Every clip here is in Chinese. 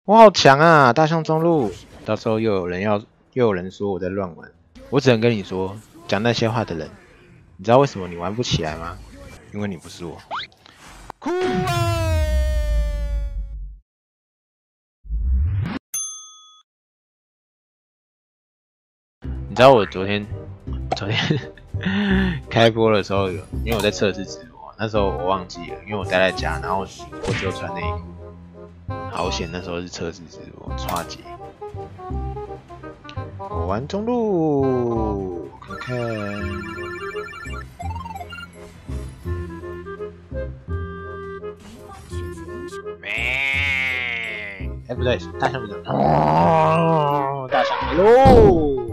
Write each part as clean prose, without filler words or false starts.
我好强啊！大象中路，到时候又有人说我在乱玩，我只能跟你说，讲那些话的人，你知道为什么你玩不起来吗？因为你不是我。哭啊！你知道我昨天开播的时候因为我在测试直播，那时候我忘记了，因为我待在家，然后我只有穿内裤。好险，那时候是测试直播，刷节。我玩中路，看看。哎，不对，大象不对。哦，大象来喽！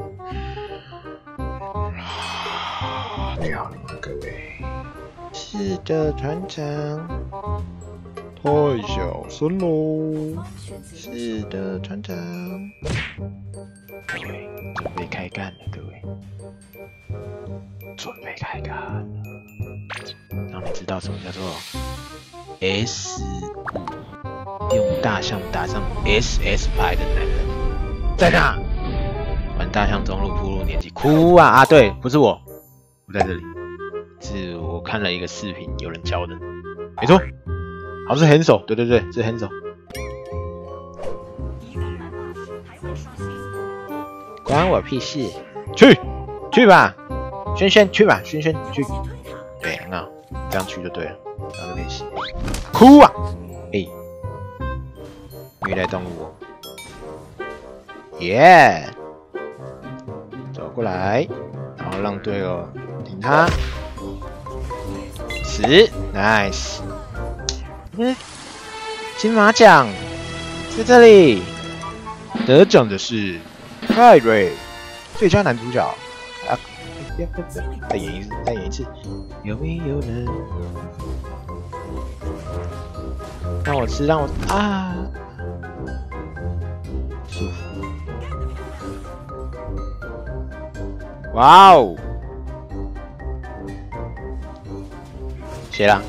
漂亮，各位。是的，船长。太小声喽！是的，船长。各位，准备开干了，各位，准备开干了。让你知道什么叫做 S5，用大象打上 SS 牌的男人，在哪？玩大象中路铺路年纪，哭啊！啊，对，不是我，不在这里，是我看了一个视频，有人教的，没错。好，是横手，对，是横手。关我屁事！去吧，轩去吧，轩去。对，很好，这样去就对了，然后就可以洗。哭啊！哎，虐待动物哦。耶！走过来，然后让队友顶他。死 ，nice。金马奖在这里，得奖的是泰瑞，最佳男主角。啊，再演一次，有没有人让我吃？让我啊，舒服。哇哦，谢啦。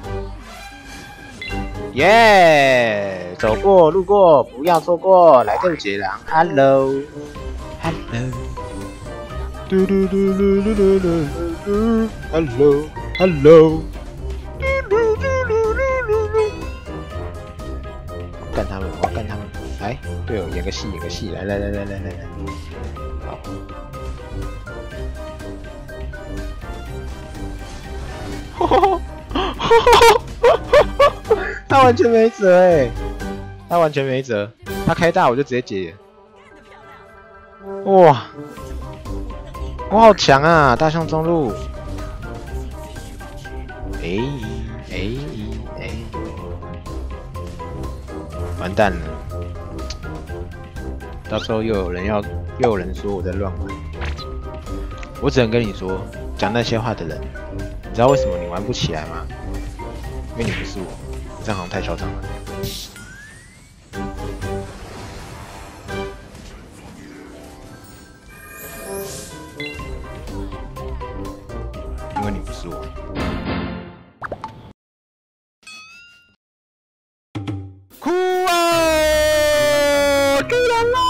耶！走过路过，不要错过，来个捷狼 ，Hello， 嘟嘟嘟嘟嘟嘟嘟嘟 ，Hello， 干他们，我要干他们！来，队友演个戏，来，好。他完全没辙哎，他开大我就直接解。哇，我好强啊！大象中路，哎，完蛋了！到时候又有人说我在乱玩，我只能跟你说，讲那些话的人，你知道为什么你玩不起来吗？因为你不是我。这样好像太嚣张了。因为你不是我。哭啊！救人啦！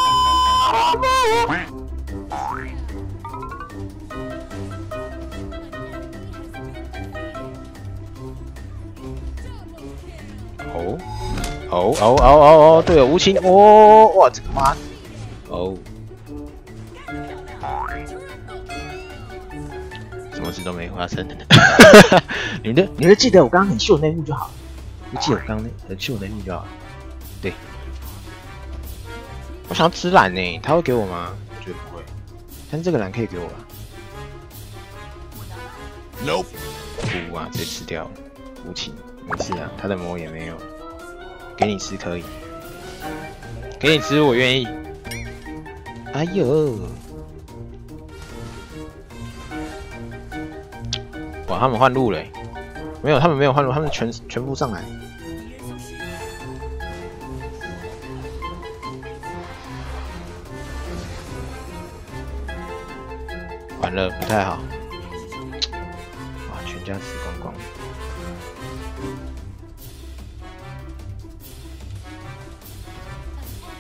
哦，队友无情哦，哇，这个妈哦，什么事都没发生。你们记得我刚刚很秀内幕就好，记得我刚刚很秀内幕就好。对，我想要吃蓝呢，他会给我吗？我觉得不会，但是这个蓝可以给我吧 ？Nope， 哭啊，直接吃掉了，无情，没事啊，他的魔也没有。给你吃可以，给你吃我愿意。哎呦，哇，他们换路了欸，没有，他们没有换路，他们全部上来。完了，不太好。哇，全家死光光。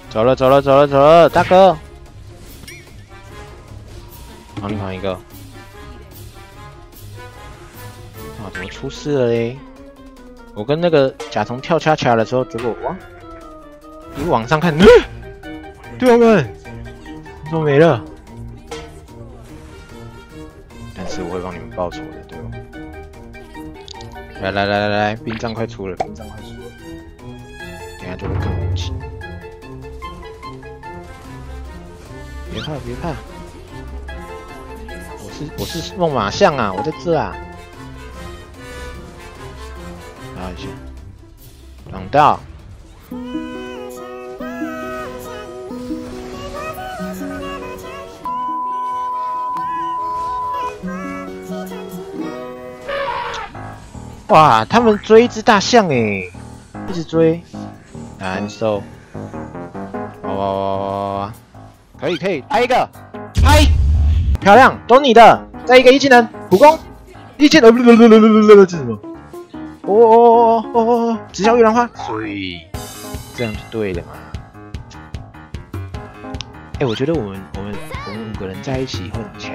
走了走了走了走了，大哥，往里跑一个。啊，怎么出事了嘞？我跟那个甲虫跳恰恰的时候，结果哇，一往上看，对我们怎么没了？但是我会帮你们报仇的，对吧？来来来来来，兵杖快出了，兵杖快出了，等一下就会更武器。别怕别怕，我是梦马象啊，我在这啊。拉一下，挡到。哇，他们追一只大象诶，一直追，难受。哇，可以可以，拍一个，拍，漂亮，都你的，再一个一技能，普攻，一技能，这是什么？直销玉兰花，对，这样就对了嘛。哎，我觉得我们5个人在一起会很强。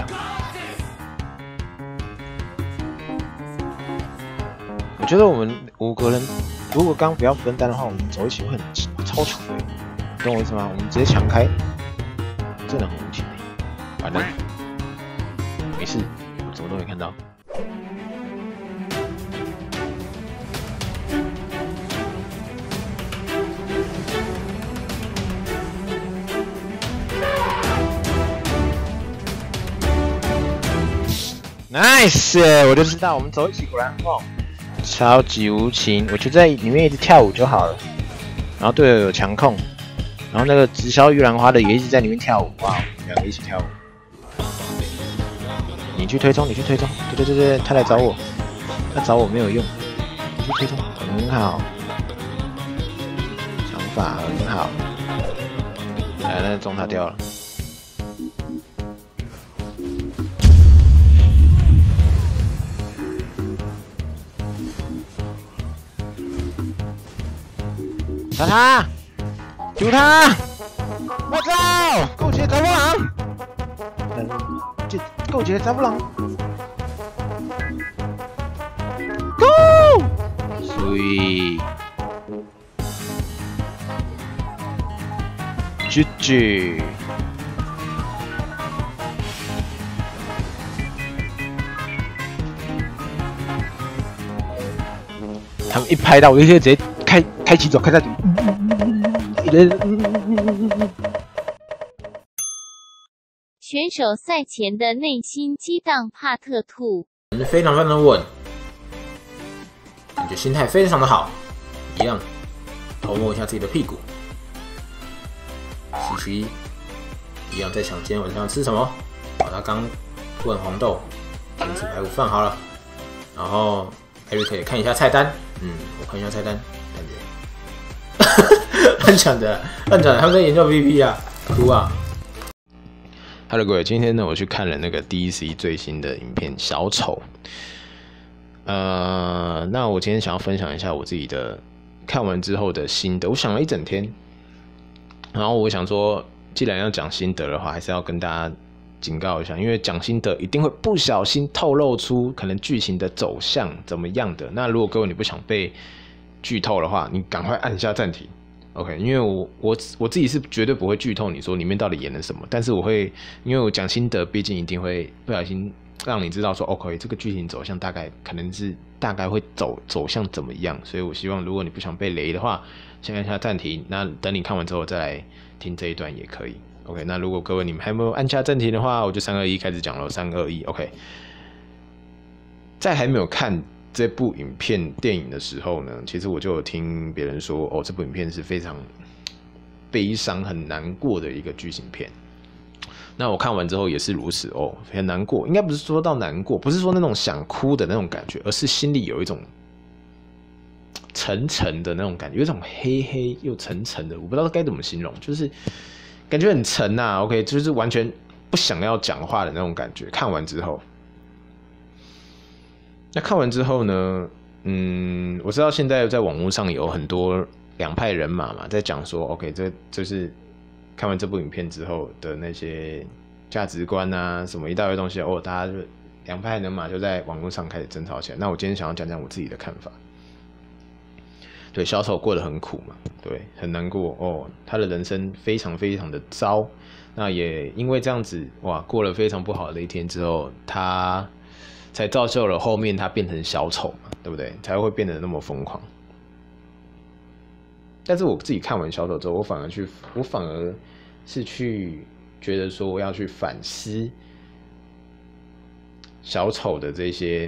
我觉得我们5个人，如果刚不要分担的话，我们走一起会很超强的，懂我意思吗？我们直接强开，真的很无情。完了，没事，我什么都没看到。Nice， 我就知道我们走一起果然很棒。超级无情，我就在里面一直跳舞就好了。然后队友有强控，然后那个直销玉兰花的也一直在里面跳舞，哇，2个一起跳舞。你去推冲，你去推冲，对，他来找我，他找我没有用，你去推冲，很好，想法很好。来，那中他掉了。杀他！救他！我操！够杰查布朗！这够杰查布朗 ！Go！ Sweet！ GG！ 他们一拍到，我就直接开启走，开下去。 选手赛前的内心激荡，帕特兔非常的稳，感觉心态非常的好，一样偷摸一下自己的屁股。西西一样在想今天晚上要吃什么，把他刚问红豆金翅排骨饭好了，然后艾瑞克也看一下菜单，我看一下菜单，感觉。很强的，他们在研究 VP 啊，哭啊 ！Hello 各位，今天呢我去看了那个 DEC 最新的影片《小丑》。那我今天想要分享一下我自己的看完之后的心得。我想了一整天，然后我想说，既然要讲心得的话，还是要跟大家警告一下，因为讲心得一定会不小心透露出可能剧情的走向怎么样的。那如果各位你不想被剧透的话，你赶快按下暂停。OK， 因为我自己是绝对不会剧透你说里面到底演了什么，但是我会，因为我讲心得，毕竟一定会不小心让你知道说 ，OK， 这个剧情走向大概可能是大概会走向怎么样，所以我希望如果你不想被雷的话，先按下暂停，那等你看完之后再来听这一段也可以。OK， 那如果各位你们还没有按下暂停的话，我就3、2、1开始讲了，3、2、1 ，OK。在还没有看这部影片电影的时候呢，其实我就有听别人说，这部影片是非常悲伤、很难过的一个剧情片。那我看完之后也是如此很难过。应该不是说到难过，不是说那种想哭的那种感觉，而是心里有一种沉沉的那种感觉，有一种黑黑又沉沉的，我不知道该怎么形容，就是感觉很沉啊。OK， 就是完全不想要讲话的那种感觉。看完之后。那看完之后呢，我知道现在在网络上有很多两派人马嘛，在讲说 OK， 这就是看完这部影片之后的那些价值观啊，什么一大堆东西哦，大家就两派人马就在网络上开始争吵起来。那我今天想要讲讲我自己的看法。对，小丑过得很苦嘛，对，很难过哦，他的人生非常非常的糟。那也因为这样子，哇，过了非常不好的一天之后，他才造就了后面他变成小丑嘛，对不对？才会变得那么疯狂。但是我自己看完小丑之后，我反而是去觉得说，我要去反思小丑的这些。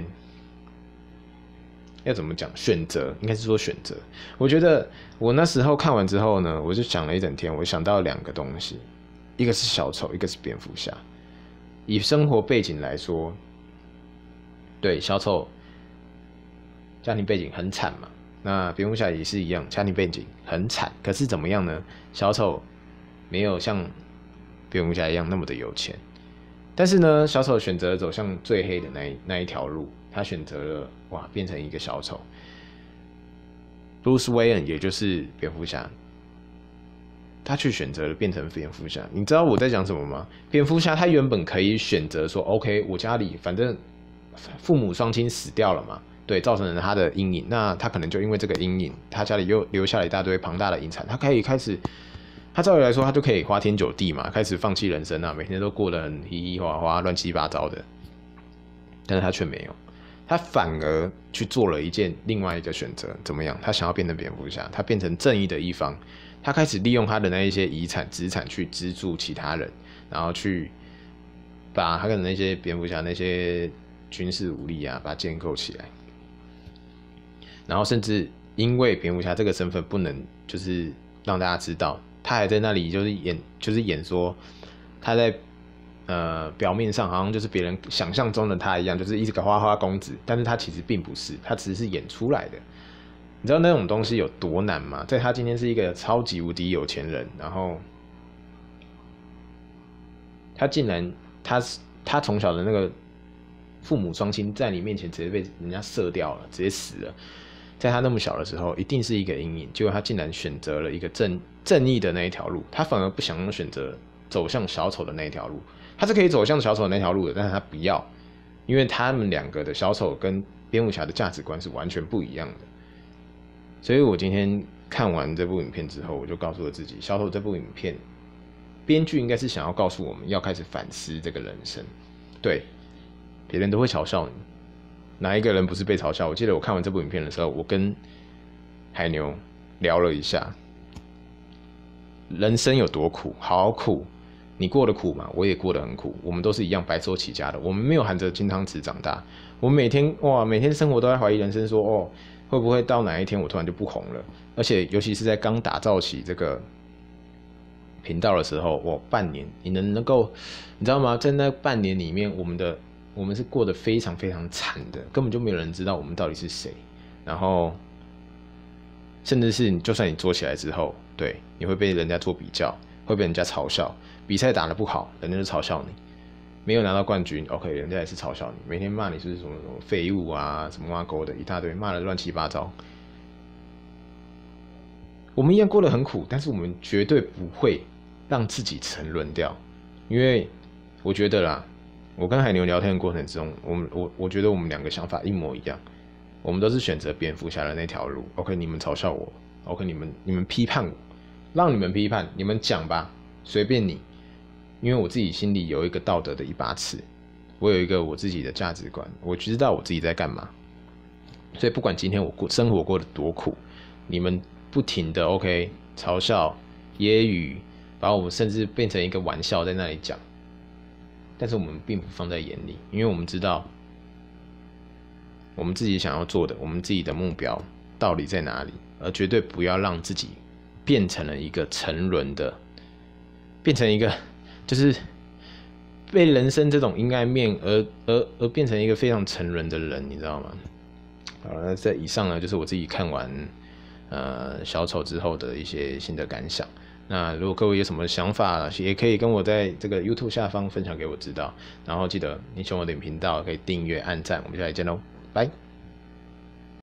要怎么讲？选择应该是说选择。我觉得我那时候看完之后呢，我就想了一整天，我想到2个东西，一个是小丑，一个是蝙蝠侠。以生活背景来说，对，小丑家庭背景很惨嘛，那蝙蝠侠也是一样，家庭背景很惨。可是怎么样呢？小丑没有像蝙蝠侠一样那么的有钱，但是呢，小丑选择了走向最黑的那一条路。他选择了变成一个小丑。Bruce Wayne 也就是蝙蝠侠，他去选择了变成蝙蝠侠。你知道我在讲什么吗？蝙蝠侠他原本可以选择说 ，OK， 我家里反正父母双亲死掉了嘛，对，造成了他的阴影。那他可能就因为这个阴影，他家里又留下了一大堆庞大的遗产，他可以开始，他照理来说他就可以花天酒地嘛，开始放弃人生啊，每天都过得很嘻嘻哈哈、乱七八糟的。但是他却没有。他反而去做了另外一个选择，怎么样？他想要变成蝙蝠侠，他变成正义的一方，他开始利用他的那一些遗产资产去资助其他人，然后去把他的那些蝙蝠侠那些军事武力啊，把它建构起来，然后甚至因为蝙蝠侠这个身份不能就是让大家知道，他还在那里就是演说他在。表面上好像就是别人想象中的他一样，就是一个花花公子，但是他其实并不是，他只是演出来的。你知道那种东西有多难吗？在他今天是一个超级无敌有钱人，然后他竟然他从小的那个父母双亲在你面前直接被人家射掉了，直接死了。在他那么小的时候，一定是一个阴影。结果他竟然选择了一个正义的那一条路，他反而不想选择走向小丑的那一条路。他是可以走向小丑的那条路的，但是他不要，因为他们2个的小丑跟蝙蝠侠的价值观是完全不一样的。所以我今天看完这部影片之后，我就告诉了自己，小丑这部影片，编剧应该是想要告诉我们要开始反思这个人生。对，别人都会嘲笑你，哪一个人不是被嘲笑？我记得我看完这部影片的时候，我跟海牛聊了一下，人生有多苦，好苦。你过得苦嘛？我也过得很苦。我们都是一样白手起家的，我们没有含着金汤匙长大。我们每天生活都在怀疑人生说，会不会到哪一天我突然就不红了？而且尤其是在刚打造起这个频道的时候，半年你能够，你知道吗？在那半年里面，我们是过得非常非常惨的，根本就没有人知道我们到底是谁。然后，甚至是就算你做起来之后，对，你会被人家做比较，会被人家嘲笑。比赛打得不好，人家就嘲笑你；没有拿到冠军 ，OK， 人家也是嘲笑你，每天骂你是什么废物啊，什么挖沟的一大堆，骂得乱七八糟。我们一样过得很苦，但是我们绝对不会让自己沉沦掉，因为我觉得啦，我跟海牛聊天的过程中，我觉得我们2个想法一模一样，我们都是选择蝙蝠侠的那条路。OK， 你们嘲笑我 ，OK， 你们批判我，让你们批判，你们讲吧，随便你。因为我自己心里有一个道德的一把尺，我有一个我自己的价值观，我知道我自己在干嘛。所以不管今天我生活过得多苦，你们不停的 OK 嘲笑、揶揄，把我们甚至变成一个玩笑在那里讲，但是我们并不放在眼里，因为我们知道我们自己想要做的，我们自己的目标到底在哪里，而绝对不要让自己变成了一个沉沦的，变成一个。就是被人生这种阴暗面而变成一个非常沉沦的人，你知道吗？好了，那这以上呢就是我自己看完小丑之后的一些新的感想。那如果各位有什么想法，也可以跟我在这个 YouTube 下方分享给我知道。然后记得你喜欢我的频道，可以订阅、按赞。我们下期见喽，拜。